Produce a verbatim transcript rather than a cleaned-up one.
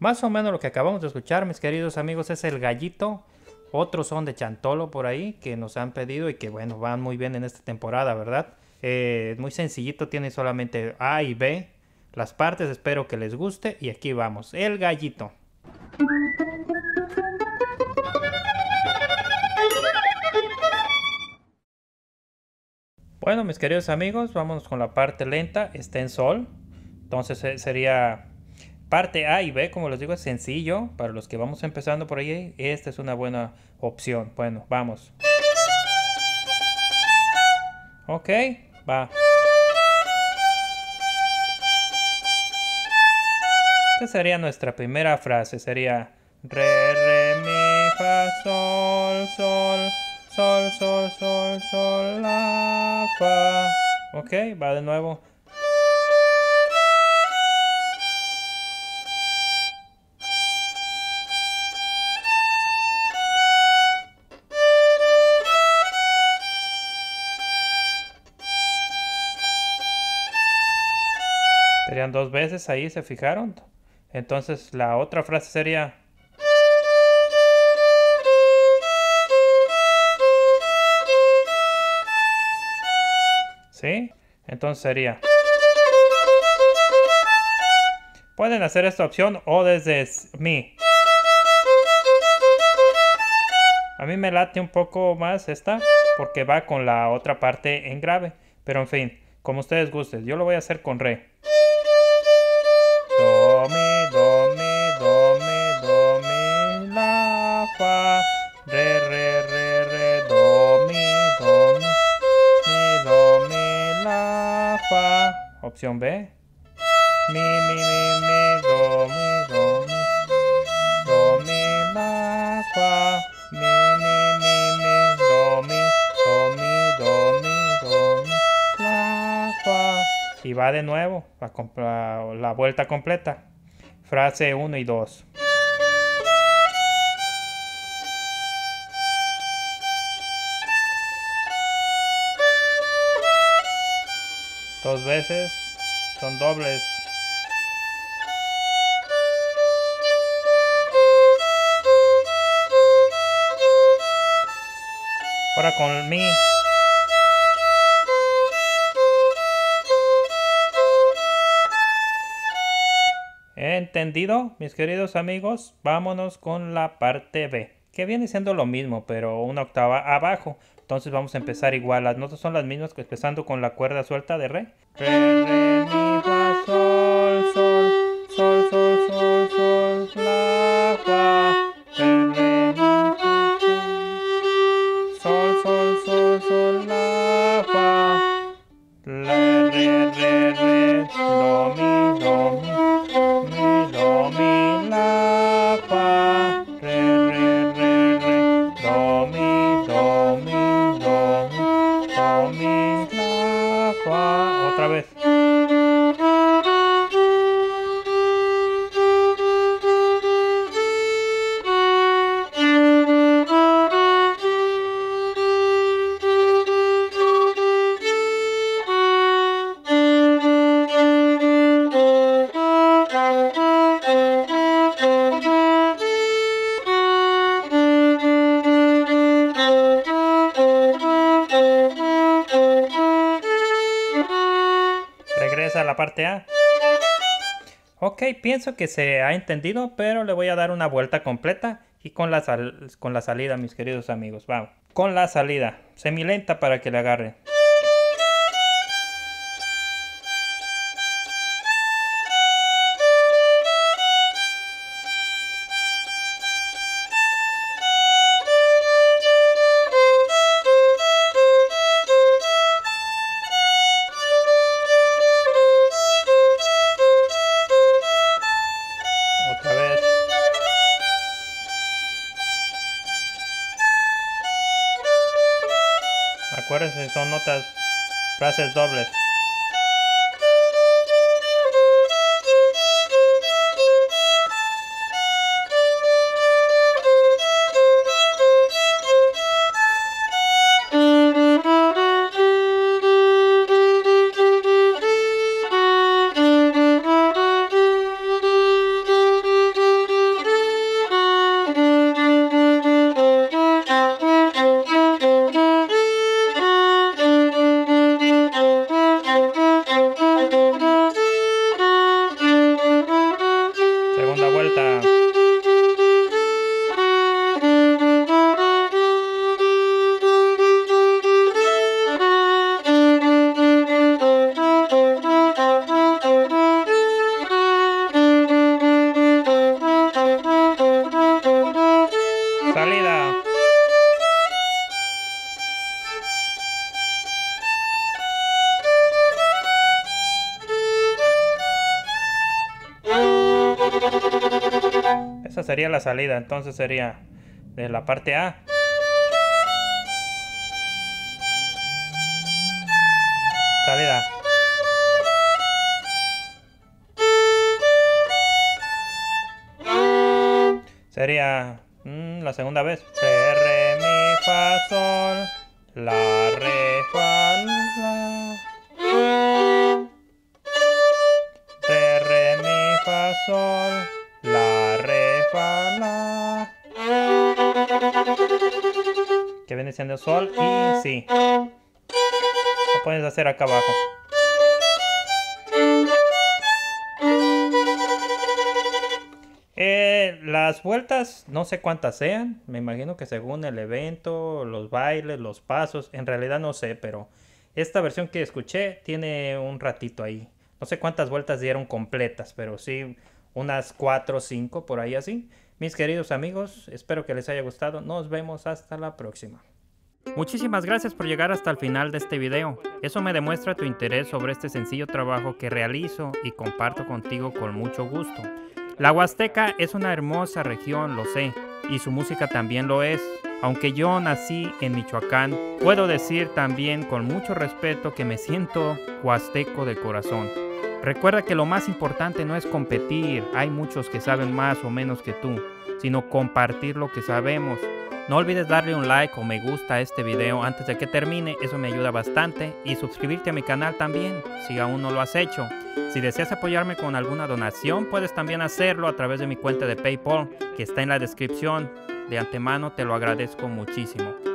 Más o menos lo que acabamos de escuchar, mis queridos amigos, es el gallito. Otros son de Chantolo por ahí que nos han pedido y que bueno, van muy bien en esta temporada, ¿verdad? Eh, muy sencillito, tiene solamente A y B las partes, espero que les guste y aquí vamos, el gallito. Bueno, mis queridos amigos, vámonos con la parte lenta, está en sol. Entonces eh, sería parte A y B, como les digo, es sencillo. Para los que vamos empezando por ahí, esta es una buena opción. Bueno, vamos. Ok, va. Esta sería nuestra primera frase, sería re, re, mi, fa, sol, sol, sol, sol, sol, sol, la, fa. Ok, va de nuevo. Serían dos veces ahí, ¿se fijaron? Entonces la otra frase sería... ¿Sí? Entonces sería... Pueden hacer esta opción o desde mi. A mí me late un poco más esta porque va con la otra parte en grave. Pero en fin, como ustedes gusten. Yo lo voy a hacer con re. Do, mi, do, mi, do, mi, do, mi, la, fa. Re, re, re, re, do, mi, do, mi, mi, do, mi, la, fa. Opción B. Mi, mi, mi, mi, do, mi, do, mi, do, mi, la, fa. Mi, mi, mi, mi, do, mi, do, mi, do, mi, do, mi, la, fa. Y va de nuevo, la, la, la vuelta completa. Frase uno y dos. Dos veces, son dobles. Ahora con mi. ¿Entendido, mis queridos amigos? Vámonos con la parte B, que viene siendo lo mismo, pero una octava abajo. Entonces vamos a empezar igual. Las notas son las mismas, que empezando con la cuerda suelta de re. Re, re, mi, fa, sol, sol, sol, sol, sol, sol, la, fa. Re, re, mi, fa, sol, sol, sol, sol, la, fa. La, re, re, re, do, mi, do, mi. Mi, do, mi, la, fa. Re, re, re, re. Do, mi, do, mi, do, mi. Do, mi, la, fa. Otra vez. Regresa a la parte A. Ok, pienso que se ha entendido, pero le voy a dar una vuelta completa y con la, sal con la salida, mis queridos amigos. Vamos, con la salida, semilenta para que le agarre. Otra vez. Acuérdense, son notas, frases dobles. Esa sería la salida, entonces sería de la parte A. Salida. Sería mmm, la segunda vez. Re, re, mi, fa, sol. La, re, fa, la. Re, re, mi, fa, sol. La, re, fa, la. Que viene siendo sol y si. Lo puedes hacer acá abajo. Eh, las vueltas, no sé cuántas sean. Me imagino que según el evento, los bailes, los pasos. En realidad no sé, pero esta versión que escuché tiene un ratito ahí. No sé cuántas vueltas dieron completas, pero sí unas cuatro o cinco por ahí así. Mis queridos amigos, espero que les haya gustado. Nos vemos hasta la próxima. Muchísimas gracias por llegar hasta el final de este video. Eso me demuestra tu interés sobre este sencillo trabajo que realizo y comparto contigo con mucho gusto. La Huasteca es una hermosa región, lo sé, y su música también lo es. Aunque yo nací en Michoacán, puedo decir también con mucho respeto que me siento huasteco de corazón. Recuerda que lo más importante no es competir, hay muchos que saben más o menos que tú, sino compartir lo que sabemos. No olvides darle un like o me gusta a este video antes de que termine, eso me ayuda bastante, y suscribirte a mi canal también, si aún no lo has hecho. Si deseas apoyarme con alguna donación, puedes también hacerlo a través de mi cuenta de PayPal, que está en la descripción. De antemano te lo agradezco muchísimo.